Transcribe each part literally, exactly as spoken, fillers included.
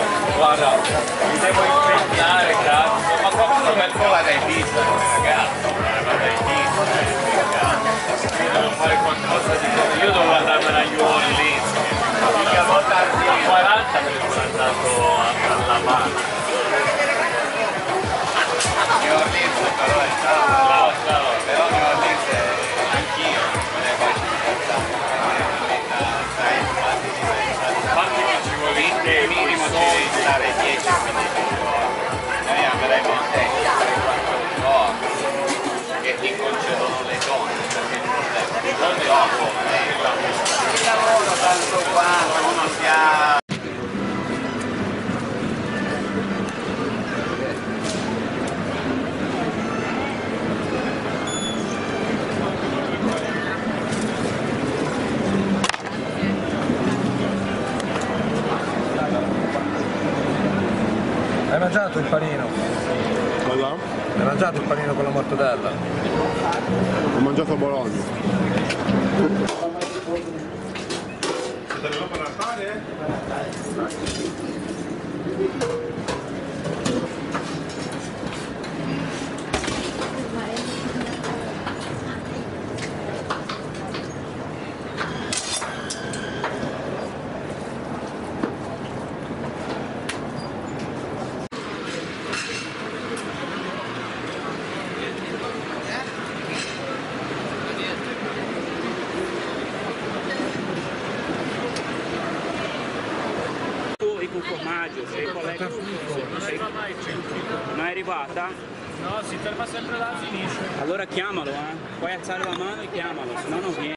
Guarda, mi devo impegnare, cazzo. Ma qualcuno per qua dai pizza, ragazzi. Ma dai pizza, ragazzi. Io devo fare qualcosa di cose. Io devo andarmene agli Orleans. L'unica volta a quaranta me ne sono andato alla mano. New Orleans però è ciao. Ciao, ciao. Però New Orleans è anch'io. Non è poi infatti che ci vuole il minimo ci devi stare dieci minuti. Noi andremo a te tre quattro giorni che ti concedono le donne perché il giorno dopo il lavoro tanto quanto uno si ha. Hai mangiato il panino? Cosa? Hai mangiato il panino con la mortadella? Ho mangiato a Bologna. Siete arrivati per Natale? Con formaggio, sei collega. Non è arrivata? No, si ferma sempre là, finisce. Allora chiamalo, eh. Puoi alzare la mano e chiamalo, se no non viene.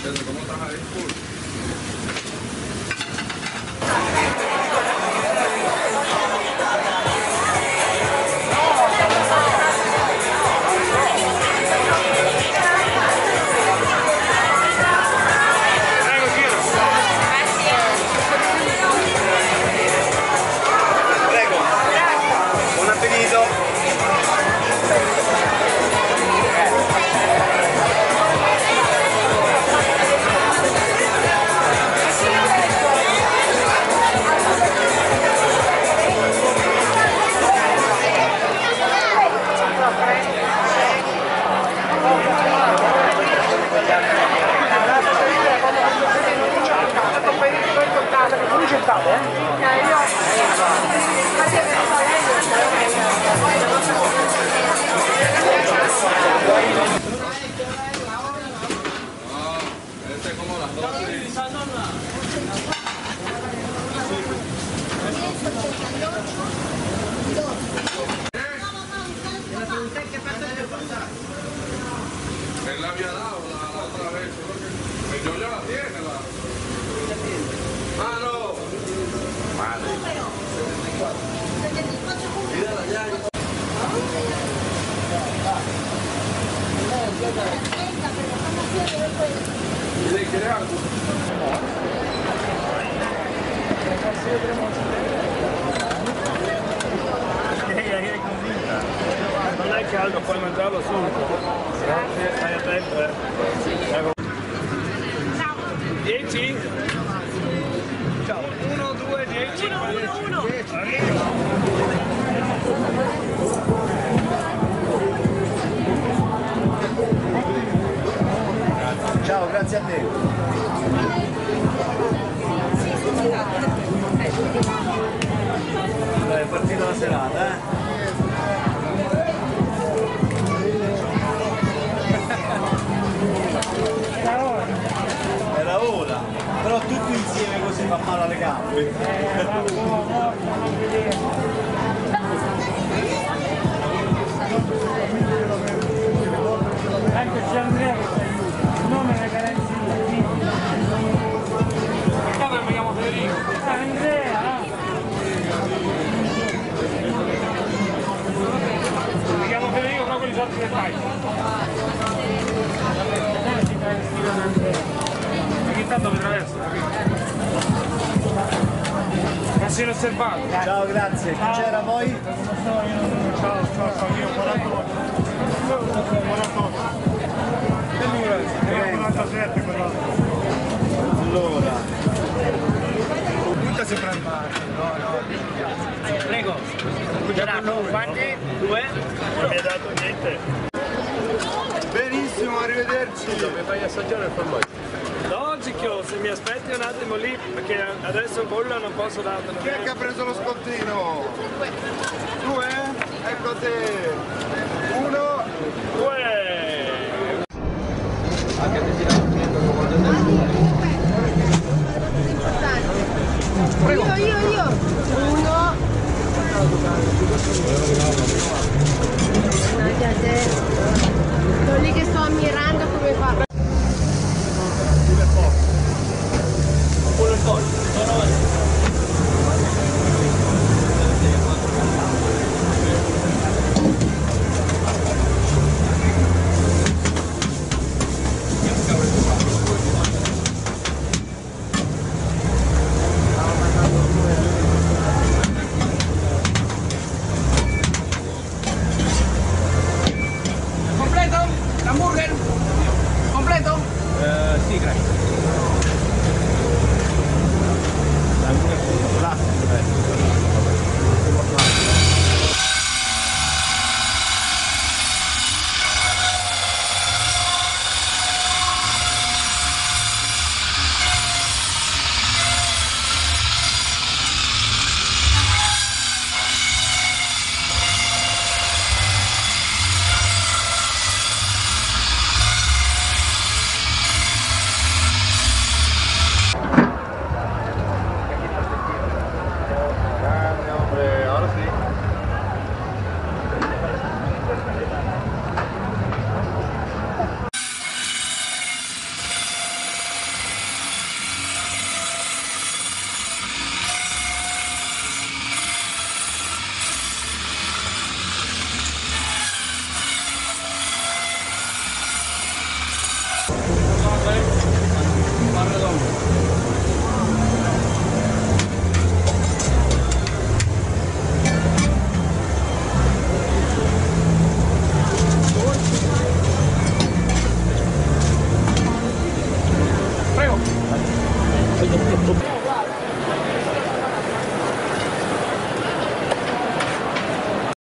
Per la mia laurea l'altra vez, e yo ya la tiene la. Ah no. Madre. Lei quiere algo? Non è caldo, puoi mangiarlo subito. Grazie. Stai attento, eh. dieci? Ciao. uno, due, dieci. uno, uno, uno. Ciao, grazie a te. Dai, è partita la serata, eh? Era ora, però tutti insieme così fa male alle gambe. Ecco c'è Andrea che c'è il nome della garanzia. Guarda, mi chiamo Federico. Ah, Andrea! Mi chiamo Federico, però con i soldi che fai. Ogni tanto mi traverso, non si è osservato. Ciao, grazie. Chi c'era poi? Ciao, ciao, ciao, io quarantotto. quarantotto. quarantasette quello. Allora. si prepara. No, no. Prego. Quanti? Due? Non mi ha dato niente. Benissimo, arrivederci. Mi fai assaggiare il formaggio? No, Cicchio, se mi aspetti un attimo lì, perché adesso bolla non posso dartelo. Chi è che ha preso lo scottino? Due? Ecco te. Uno. Due! Io, io, io. Uno. Nadia, te. Sono lì che sto ammirando come fa.